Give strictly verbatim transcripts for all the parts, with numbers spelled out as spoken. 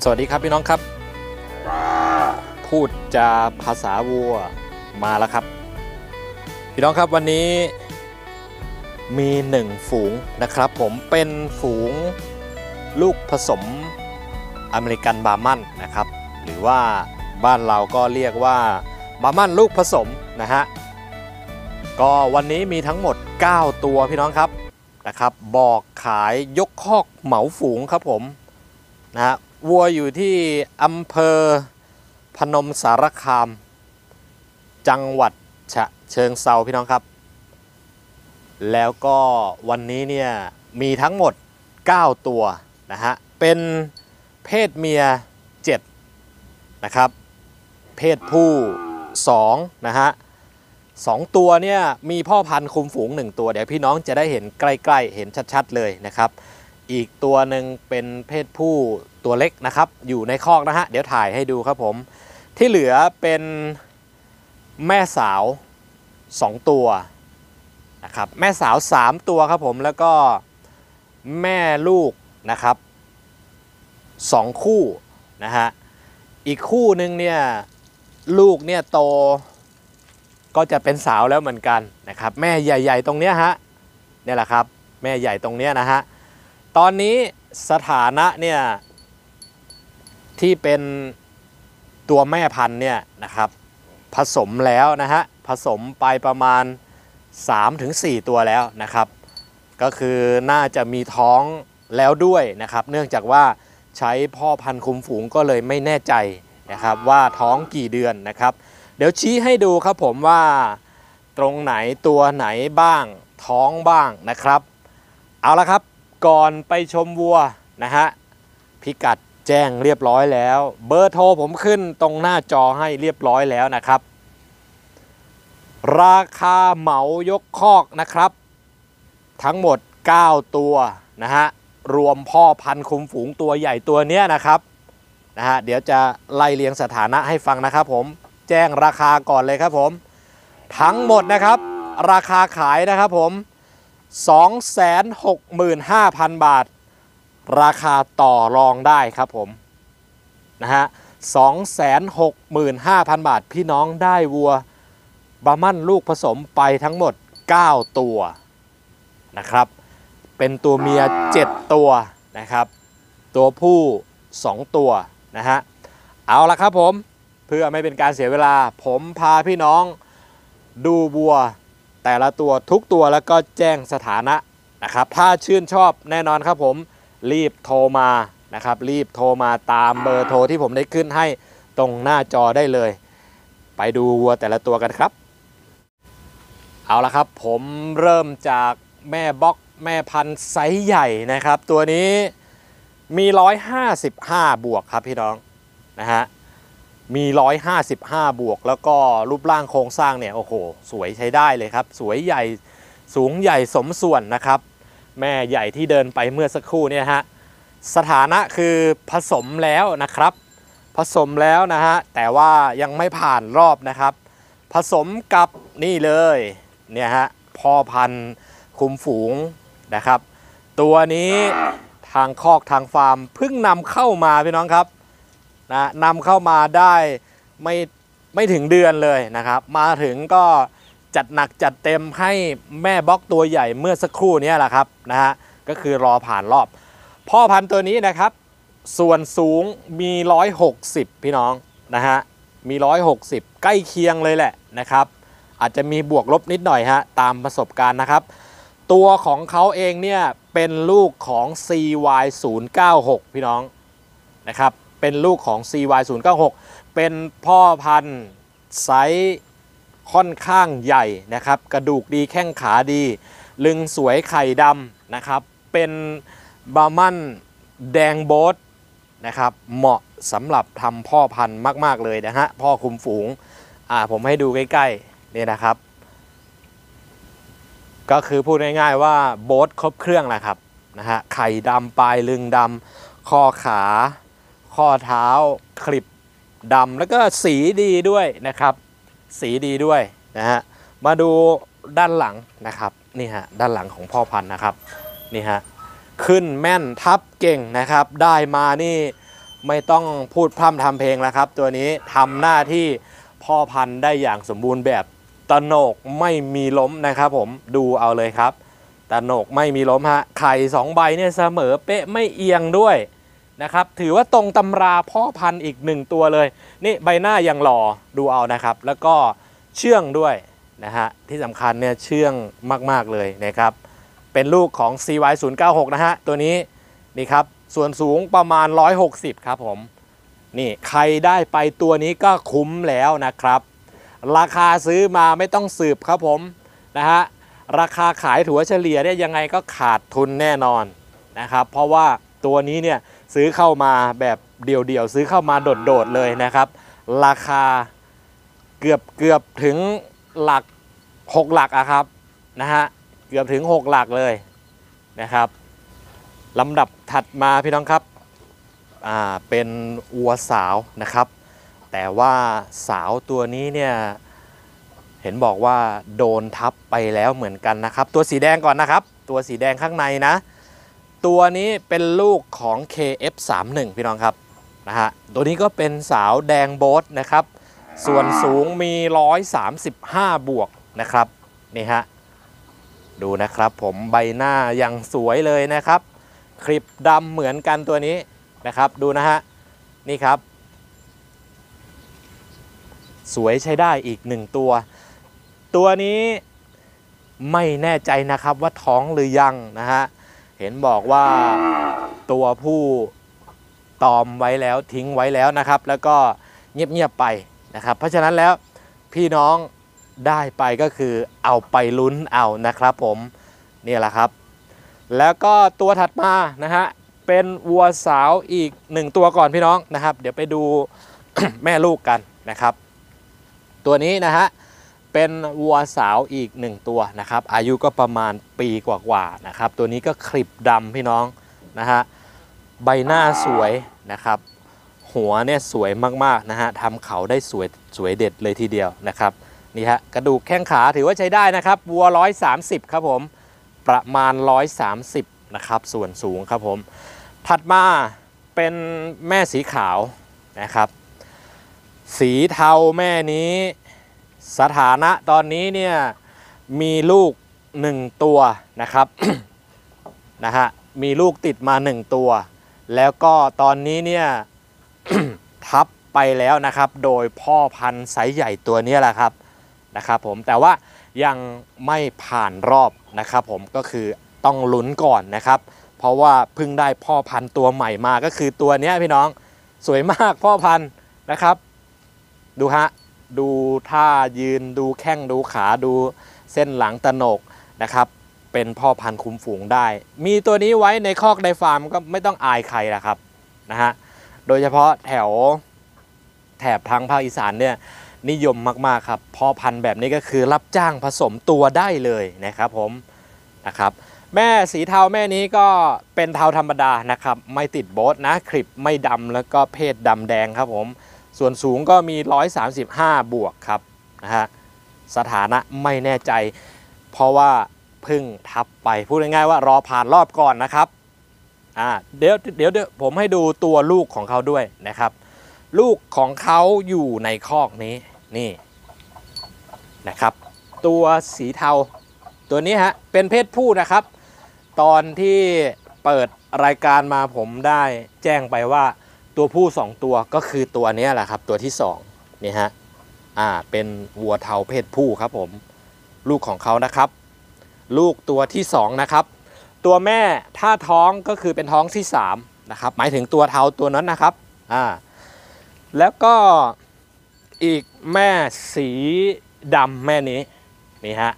สวัสดีครับพี่น้องครับพูดจาภาษาวัวมาแล้วครับพี่น้องครับวันนี้มีหนึ่งฝูงนะครับผมเป็นฝูงลูกผสมอเมริกันบาร์มันนะครับหรือว่าบ้านเราก็เรียกว่าบาร์มันลูกผสมนะฮะก็วันนี้มีทั้งหมดเก้าตัวพี่น้องครับนะครับบอกขายยกคอกเหมาฝูงครับผมนะฮะวัวอยู่ที่อำเภอพนมสารคามจังหวัดฉะเชิงเทราพี่น้องครับแล้วก็วันนี้เนี่ยมีทั้งหมดเก้าตัวนะฮะเป็นเพศเมียเจ็ดนะครับเพศผู้สองนะฮะสองตัวเนี่ยมีพ่อพันธุ์คุมฝูงหนึ่งตัวเดี๋ยวพี่น้องจะได้เห็นใกล้ๆเห็นชัดๆเลยนะครับอีกตัวหนึ่งเป็นเพศผู้ตัวเล็กนะครับอยู่ในคอกนะฮะเดี๋ยวถ่ายให้ดูครับผมที่เหลือเป็นแม่สาวสองตัวนะครับแม่สาวสามตัวครับผมแล้วก็แม่ลูกนะครับสองคู่นะฮะอีกคู่หนึ่งเนี่ยลูกเนี่ยโตก็จะเป็นสาวแล้วเหมือนกันนะครับแม่ใหญ่ๆตรงเนี้ยฮะเนี่ยแหละครับแม่ใหญ่ตรงเนี้ยนะฮะตอนนี้สถานะเนี่ยที่เป็นตัวแม่พันธุ์เนี่ยนะครับผสมแล้วนะฮะผสมไปประมาณ สามถึงสี่ ตัวแล้วนะครับก็คือน่าจะมีท้องแล้วด้วยนะครับเนื่องจากว่าใช้พ่อพันธุ์คุมฝูงก็เลยไม่แน่ใจนะครับว่าท้องกี่เดือนนะครับเดี๋ยวชี้ให้ดูครับผมว่าตรงไหนตัวไหนบ้างท้องบ้างนะครับเอาละครับก่อนไปชมวัวนะฮะพิกัดแจ้งเรียบร้อยแล้วเบอร์โทรผมขึ้นตรงหน้าจอให้เรียบร้อยแล้วนะครับราคาเหมายกคอกนะครับทั้งหมดเก้าตัวนะฮะรวมพ่อพันธุ์คุมฝูงตัวใหญ่ตัวเนี้ยนะครับนะฮะเดี๋ยวจะไล่เรียงสถานะให้ฟังนะครับผมแจ้งราคาก่อนเลยครับผมทั้งหมดนะครับราคาขายนะครับผม สองแสนหกหมื่นห้าพัน บาทราคาต่อรองได้ครับผมนะฮะ สองแสนหกหมื่นห้าพัน บาทพี่น้องได้วัวบาร์มันลูกผสมไปทั้งหมดเก้าตัวนะครับเป็นตัวเมียเจ็ดตัวนะครับตัวผู้สองตัวนะฮะเอาละครับผมเพื่อไม่เป็นการเสียเวลาผมพาพี่น้องดูวัวแต่ละตัวทุกตัวแล้วก็แจ้งสถานะนะครับถ้าชื่นชอบแน่นอนครับผมรีบโทรมานะครับรีบโทรมาตามเบอร์โทรที่ผมได้ขึ้นให้ตรงหน้าจอได้เลยไปดูวัวแต่ละตัวกันครับเอาละครับผมเริ่มจากแม่บ็อกแม่พันธุ์ไซส์ใหญ่นะครับตัวนี้มีหนึ่งร้อยห้าสิบห้าบวกครับพี่น้องนะฮะมีหนึ่งร้อยห้าสิบห้าบวกแล้วก็รูปร่างโครงสร้างเนี่ยโอ้โหสวยใช้ได้เลยครับสวยใหญ่สูงใหญ่สมส่วนนะครับแม่ใหญ่ที่เดินไปเมื่อสักครู่เนี่ยฮะสถานะคือผสมแล้วนะครับผสมแล้วนะฮะแต่ว่ายังไม่ผ่านรอบนะครับผสมกับนี่เลยเนี่ยฮะพ่อพันธุ์คุมฝูงนะครับตัวนี้ทางคอกทางฟาร์มเพิ่งนำเข้ามาพี่น้องครับนะนำเข้ามาได้ไม่ไม่ถึงเดือนเลยนะครับมาถึงก็จัดหนักจัดเต็มให้แม่บล็อกตัวใหญ่เมื่อสักครู่นี้แหละครับนะฮะก็คือรอผ่านรอบพ่อพันธุ์ตัวนี้นะครับส่วนสูงมีหนึ่งร้อยหกสิบพี่น้องนะฮะมีหนึ่งร้อยหกสิบใกล้เคียงเลยแหละนะครับอาจจะมีบวกลบนิดหน่อยฮะตามประสบการณ์นะครับตัวของเขาเองเนี่ยเป็นลูกของ ซี วาย ศูนย์เก้าหก พี่น้องนะครับเป็นลูกของ ซี วาย ศูนย์เก้าหก เป็นพ่อพันธุ์ไซส์ค่อนข้างใหญ่นะครับกระดูกดีแข้งขาดีลึงสวยไข่ดำนะครับเป็นบาร์มันแดงโบ๊ทนะครับเหมาะสำหรับทำพ่อพันธุ์มากๆเลยนะฮะพ่อคุมฝูงอ่าผมให้ดูใกล้ๆนี่นะครับก็คือพูดง่ายๆว่าโบ๊ทครบเครื่องแหละครับนะฮะไข่ดำปลายลึงดำข้อขาข้อเท้าคลิปดำแล้วก็สีดีด้วยนะครับสีดีด้วยนะฮะมาดูด้านหลังนะครับนี่ฮะด้านหลังของพ่อพันธุ์นะครับนี่ฮะขึ้นแม่นทับเก่งนะครับได้มานี่ไม่ต้องพูดพร่ำทำเพลงแล้วครับตัวนี้ทำหน้าที่พ่อพันธุ์ได้อย่างสมบูรณ์แบบตะโหนกไม่มีล้มนะครับผมดูเอาเลยครับตะโหนกไม่มีล้มฮะไข่สองใบเนี่ยเสมอเป๊ะไม่เอียงด้วยนะครับถือว่าตรงตำราพ่อพันธุ์อีกหนึ่งตัวเลยนี่ใบหน้ายังหล่อดูเอานะครับแล้วก็เชื่องด้วยนะฮะที่สำคัญเนี่ยเชื่องมากๆเลยนะครับเป็นลูกของ ซี วาย ศูนย์ เก้า หก นะฮะตัวนี้นี่ครับส่วนสูงประมาณหนึ่งร้อยหกสิบครับผมนี่ใครได้ไปตัวนี้ก็คุ้มแล้วนะครับราคาซื้อมาไม่ต้องสืบครับผมนะฮะราคาขายถัวเฉลี่ยเนี่ยยังไงก็ขาดทุนแน่นอนนะครับเพราะว่าตัวนี้เนี่ยซื้อเข้ามาแบบเดี่ยวๆซื้อเข้ามาโดดๆเลยนะครับราคาเกือบเกือบถึงหลักหกหลักอะครับนะฮะเกือบถึงหกหลักเลยนะครับลำดับถัดมาพี่น้องครับอ่าเป็นวัวสาวนะครับแต่ว่าสาวตัวนี้เนี่ยเห็นบอกว่าโดนทับไปแล้วเหมือนกันนะครับตัวสีแดงก่อนนะครับตัวสีแดงข้างในนะตัวนี้เป็นลูกของ เค เอฟ สามสิบเอ็ด พี่น้องครับนะฮะตัวนี้ก็เป็นสาวแดงโบ๊ทนะครับส่วนสูงมีหนึ่งร้อยสามสิบห้าบวกนะครับนี่ฮะดูนะครับผมใบหน้ายังสวยเลยนะครับคลิปดำเหมือนกันตัวนี้นะครับดูนะฮะนี่ครับสวยใช้ได้อีกหนึ่งตัวตัวนี้ไม่แน่ใจนะครับว่าท้องหรือยังนะฮะเห็นบอกว่าตัวผู้ตอมไว้แล้วทิ้งไว้แล้วนะครับแล้วก็เงียบๆไปนะครับเพราะฉะนั้นแล้วพี่น้องได้ไปก็คือเอาไปลุ้นเอานะครับผมนี่แหละครับแล้วก็ตัวถัดมานะฮะเป็นวัวสาวอีกหนึ่งตัวก่อนพี่น้องนะครับเดี๋ยวไปดู แม่ลูกกันนะครับตัวนี้นะฮะเป็นวัวสาวอีกหนึ่งตัวนะครับอายุก็ประมาณปีกว่าๆนะครับตัวนี้ก็คลิปดำพี่น้องนะฮะใบหน้าสวยนะครับหัวเนี่ยสวยมากๆนะฮะทำเขาได้สวยสวยเด็ดเลยทีเดียวนะครับนี่ฮะกระดูกแข้งขาถือว่าใช้ได้นะครับวัวหนึ่งร้อยสามสิบครับผมประมาณหนึ่งร้อยสามสิบนะครับส่วนสูงครับผมถัดมาเป็นแม่สีขาวนะครับสีเทาแม่นี้สถานะตอนนี้เนี่ยมีลูกหนึ่งตัวนะครับ นะฮะมีลูกติดมาหนึ่งตัวแล้วก็ตอนนี้เนี่ย ทับไปแล้วนะครับโดยพ่อพันธุ์ไซส์ใหญ่ตัวนี้แหละครับนะครับผมแต่ว่ายังไม่ผ่านรอบนะครับผมก็คือต้องลุ้นก่อนนะครับเพราะว่าเพิ่งได้พ่อพันธุ์ตัวใหม่มาก็คือตัวนี้พี่น้องสวยมากพ่อพันธุ์นะครับดูฮะดูท่ายืนดูแข้งดูขาดูเส้นหลังตะโหนกนะครับเป็นพ่อพันธุ์คุมฝูงได้มีตัวนี้ไว้ในคอกในฟาร์มก็ไม่ต้องอายใครนะครับนะฮะโดยเฉพาะแถวแถบทางภาคอีสานเนี่ยนิยมมากๆครับพ่อพันธุ์แบบนี้ก็คือรับจ้างผสมตัวได้เลยนะครับผมนะครับแม่สีเทาแม่นี้ก็เป็นเทาธรรมดานะครับไม่ติดโบ๊ทนะคลิปไม่ดำแล้วก็เพศดำแดงครับผมส่วนสูงก็มีหนึ่งร้อยสามสิบห้าบวกครับนะฮะสถานะไม่แน่ใจเพราะว่าเพิ่งทับไปพูดง่ายๆว่ารอผ่านรอบก่อนนะครับอ่าเดี๋ยวเดี๋ยวเดี๋ยวผมให้ดูตัวลูกของเขาด้วยนะครับลูกของเขาอยู่ในคอกนี้นี่นะครับตัวสีเทาตัวนี้ฮะเป็นเพศผู้นะครับตอนที่เปิดรายการมาผมได้แจ้งไปว่าตัวผู้สองตัวก็คือตัวนี้แหละครับตัวที่สองนี่ฮะอ่าเป็นวัวเทาเพศผู้ครับผมลูกของเขานะครับลูกตัวที่สองนะครับตัวแม่ถ้าท้องก็คือเป็นท้องที่สามนะครับหมายถึงตัวเทาตัวนั้นนะครับอ่าแล้วก็อีกแม่สีดำแม่นี้นี่ฮะ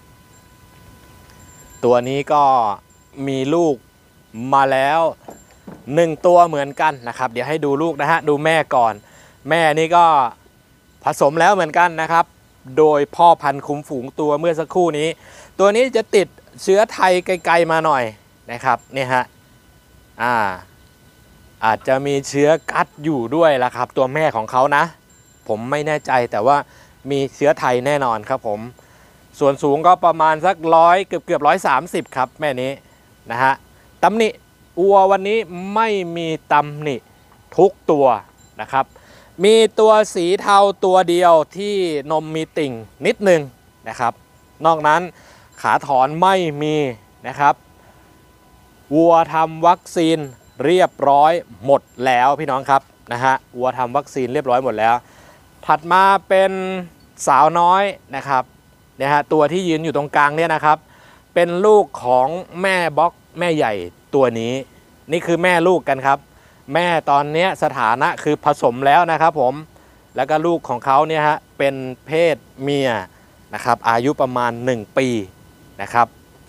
ตัวนี้ก็มีลูกมาแล้วหนึ่งตัวเหมือนกันนะครับเดี๋ยวให้ดูลูกนะฮะดูแม่ก่อนแม่นี่ก็ผสมแล้วเหมือนกันนะครับโดยพ่อพันธุ์คุมฝูงตัวเมื่อสักครู่นี้ตัวนี้จะติดเชื้อไทยไกลๆมาหน่อยนะครับเนี่ยฮะอ่าอาจจะมีเชื้อกัดอยู่ด้วยละครับตัวแม่ของเขานะผมไม่แน่ใจแต่ว่ามีเชื้อไทยแน่นอนครับผมส่วนสูงก็ประมาณสักร้อยเกือบเกือบร้อยสามสิบครับแม่นี้นะฮะตำหนิวัววันนี้ไม่มีตำหนิททุกตัวนะครับมีตัวสีเทาตัวเดียวที่นมมีติ่งนิดนึงนะครับนอกนั้นขาถอนไม่มีนะครับวัวทำวัคซีนเรียบร้อยหมดแล้วพี่น้องครับนะฮะวัวทำวัคซีนเรียบร้อยหมดแล้วถัดมาเป็นสาวน้อยนะครับเนี่ยฮะตัวที่ยืนอยู่ตรงกลางเนี่ยนะครับเป็นลูกของแม่บล็อกแม่ใหญ่ตัวนี้นี่คือแม่ลูกกันครับแม่ตอนนี้สถานะคือผสมแล้วนะครับผมแล้วก็ลูกของเขาเนี่ยฮะเป็นเพศเมียนะครับอายุประมาณหนึ่งปีนะครับ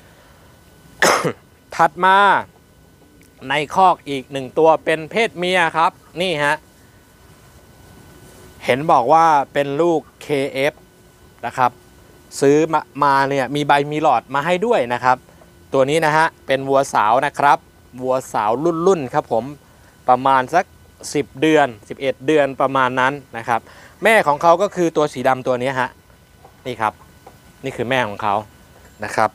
ถัดมาในคอกอีกหนึ่งตัวเป็นเพศเมียครับนี่ฮะเห็นบอกว่าเป็นลูก เค เอฟ นะครับซื้อมามาเนี่ยมีใบมีหลอดมาให้ด้วยนะครับตัวนี้นะฮะเป็นวัวสาวนะครับวัวสาวรุ่นรุ่นครับผมประมาณสักสิบเดือนสิบเอ็ดเดือนประมาณนั้นนะครับแม่ของเขาก็คือตัวสีดำตัวนี้ฮะนี่ครับนี่คือแม่ของเขานะครับ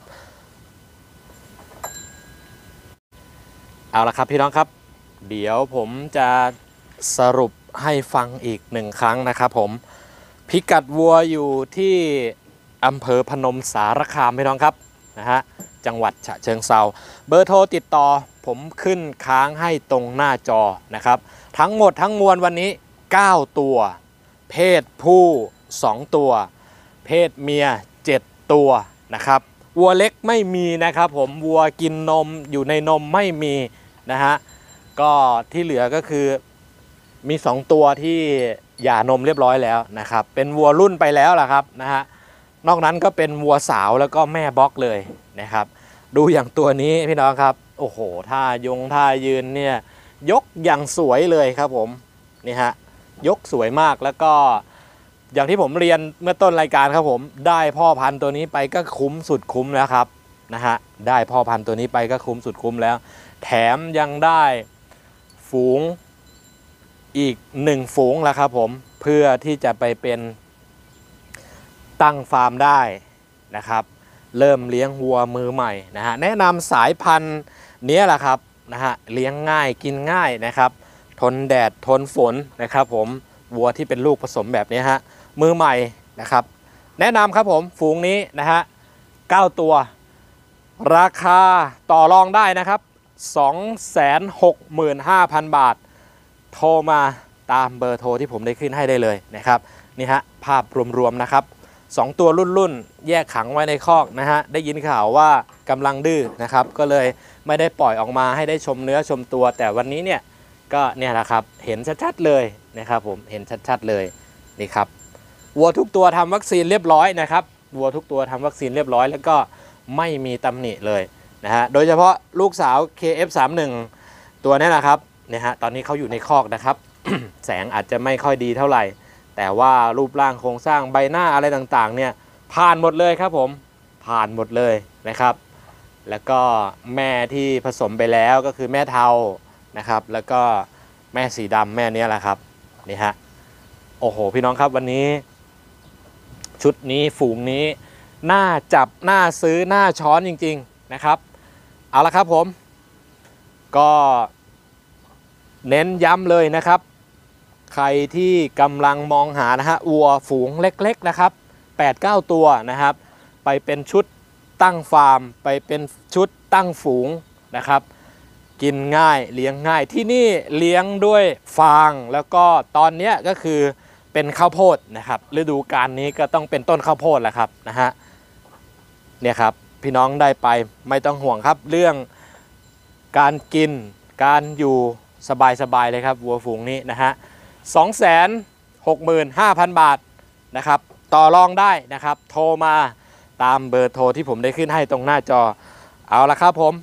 เอาละครับพี่น้องครับเดี๋ยวผมจะสรุปให้ฟังอีกหนึ่งครั้งนะครับผมพิกัดวัวอยู่ที่อำเภอพนมสารคามพี่น้องครับนะฮะจังหวัดฉะเชิงเทราเบอร์โทรติดต่อผมขึ้นค้างให้ตรงหน้าจอนะครับทั้งหมดทั้งมวลวันนี้เก้าตัวเพศผู้สองตัวเพศเมียเจ็ดตัวนะครับวัวเล็กไม่มีนะครับผมวัวกินนมอยู่ในนมไม่มีนะฮะก็ที่เหลือก็คือมีสองตัวที่หย่านมเรียบร้อยแล้วนะครับเป็นวัวรุ่นไปแล้วล่ะครับนะฮะนอกนั้นก็เป็นวัวสาวแล้วก็แม่บล็อกเลยนะครับดูอย่างตัวนี้พี่น้องครับโอ้โหท่ายงท่ายืนเนี่ยยกอย่างสวยเลยครับผมนี่ฮะยกสวยมากแล้วก็อย่างที่ผมเรียนเมื่อต้นรายการครับผมได้พ่อพันธุ์ตัวนี้ไปก็คุ้มสุดคุ้มแล้วครับนะฮะได้พ่อพันธุ์ตัวนี้ไปก็คุ้มสุดคุ้มแล้วแถมยังได้ฝูงอีกหนึ่งฝูงแล้วครับผมเพื่อที่จะไปเป็นตั้งฟาร์มได้นะครับเริ่มเลี้ยงวัวมือใหม่นะฮะแนะนำสายพันธุ์นี้แหละครับนะฮะเลี้ยงง่ายกินง่ายนะครับทนแดดทนฝนนะครับผมวัวที่เป็นลูกผสมแบบนี้ฮะมือใหม่นะครับแนะนำครับผมฝูงนี้นะฮะเก้าตัวราคาต่อรองได้นะครับ สองแสนหกหมื่นห้าพัน บาทโทรมาตามเบอร์โทรที่ผมได้ขึ้นให้ได้เลยนะครับนี่ฮะภาพรวมๆนะครับสองตัวรุ่นๆแยกขังไว้ในคอกนะฮะได้ยินข่าวว่ากำลังดื้อนะครับก็เลยไม่ได้ปล่อยออกมาให้ได้ชมเนื้อชมตัวแต่วันนี้เนี่ยก็เนี่ยแหละครับเห็นชัดๆเลยนะครับผมเห็นชัดๆเลยนี่ครับวัวทุกตัวทำวัคซีนเรียบร้อยนะครับวัวทุกตัวทำวัคซีนเรียบร้อยแล้วก็ไม่มีตำหนิเลยนะฮะโดยเฉพาะลูกสาว เค เอฟ สามสิบเอ็ด ตัวนี้นะครับเนี่ยฮะตอนนี้เขาอยู่ในคอกนะครับ แสงอาจจะไม่ค่อยดีเท่าไหร่แต่ว่ารูปร่างโครงสร้างใบหน้าอะไรต่างๆเนี่ยผ่านหมดเลยครับผมผ่านหมดเลยนะครับแล้วก็แม่ที่ผสมไปแล้วก็คือแม่เทานะครับแล้วก็แม่สีดำแม่นี้แหละครับนี่ฮะโอ้โหพี่น้องครับวันนี้ชุดนี้ฝูงนี้น่าจับน่าซื้อน่าช้อนจริงๆนะครับเอาละครับผมก็เน้นย้ำเลยนะครับใครที่กำลังมองหานะฮะวัวฝูงเล็กๆนะครับ แปดเก้า ตัวนะครับไปเป็นชุดตั้งฟาร์มไปเป็นชุดตั้งฝูงนะครับกินง่ายเลี้ยงง่ายที่นี่เลี้ยงด้วยฟางแล้วก็ตอนนี้ก็คือเป็นข้าวโพดนะครับฤดูกาลนี้ก็ต้องเป็นต้นข้าวโพดแหละครับนะฮะเนี่ยครับพี่น้องได้ไปไม่ต้องห่วงครับเรื่องการกินการอยู่สบายๆเลยครับวัวฝูงนี้นะฮะ สองแสนหกหมื่นห้าพัน บาทนะครับต่อรองได้นะครับโทรมาตามเบอร์โทรที่ผมได้ขึ้นให้ตรงหน้าจอเอาละครับผม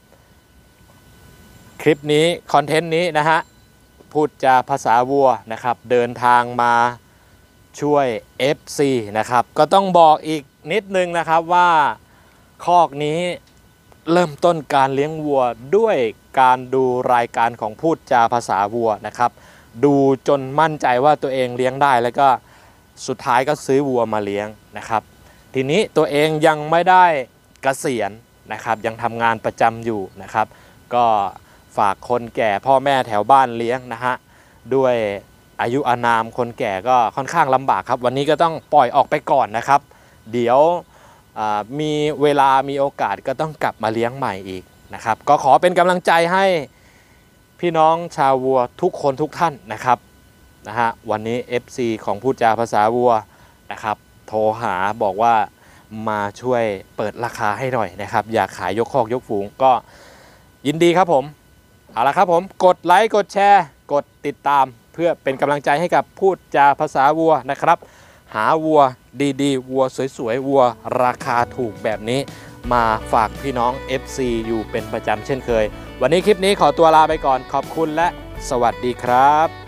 คลิปนี้คอนเทนต์นี้นะฮะพูดจาภาษาวัวนะครับเดินทางมาช่วย เอฟ ซี นะครับก็ต้องบอกอีกนิดนึงนะครับว่าคอกนี้เริ่มต้นการเลี้ยงวัวด้วยการดูรายการของพูดจาภาษาวัวนะครับดูจนมั่นใจว่าตัวเองเลี้ยงได้แล้วก็สุดท้ายก็ซื้อวัวมาเลี้ยงนะครับทีนี้ตัวเองยังไม่ได้เกษียณนะครับยังทำงานประจำอยู่นะครับก็ฝากคนแก่พ่อแม่แถวบ้านเลี้ยงนะฮะด้วยอายุอานามคนแก่ก็ค่อนข้างลำบากครับวันนี้ก็ต้องปล่อยออกไปก่อนนะครับเดี๋ยวมีเวลามีโอกาสก็ต้องกลับมาเลี้ยงใหม่อีกนะครับก็ขอเป็นกำลังใจให้พี่น้องชาววัวทุกคนทุกท่านนะครับนะฮะวันนี้ เอฟ ซี ของพูดจาภาษาวัวนะครับโทรหาบอกว่ามาช่วยเปิดราคาให้หน่อยนะครับอยากขายยกคอกยกฝูงก็ยินดีครับผมเอาละครับผมกดไลค์กดแชร์กดติดตามเพื่อเป็นกำลังใจให้กับพูดจาภาษาวัวนะครับหาวัวดีๆวัวสวยๆวัวราคาถูกแบบนี้มาฝากพี่น้อง เอฟ ซี อยู่เป็นประจำเช่นเคยวันนี้คลิปนี้ขอตัวลาไปก่อนขอบคุณและสวัสดีครับ